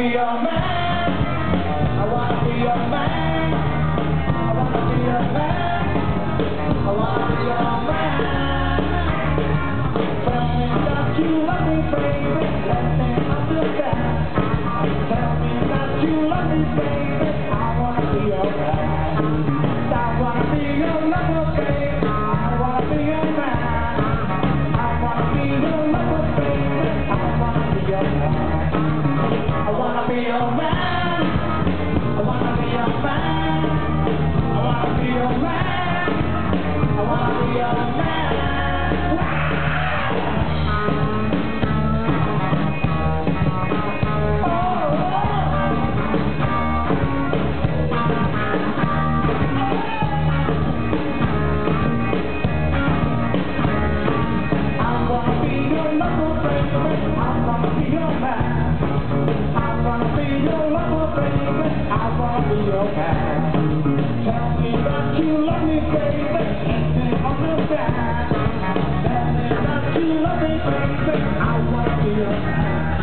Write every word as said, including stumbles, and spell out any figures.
be your man. I wanna be your man. I wanna be your man. I wanna be your man. Tell me that you love me, baby. Let me understand. Tell me that you love me, baby. I wanna be your man. I wanna be your lover, baby. I wanna be your man. I wanna be your lover, baby. I wanna be your man. I wanna be your man. I wanna be your man. I wanna be your man. I wanna be your man. Wow. I wanna be your lover, baby. I wanna be your man. I wanna be your lover, baby. I wanna be your man. Tell me that you love me, baby. Let me understand. Tell me that you love me, baby. I wanna be your man.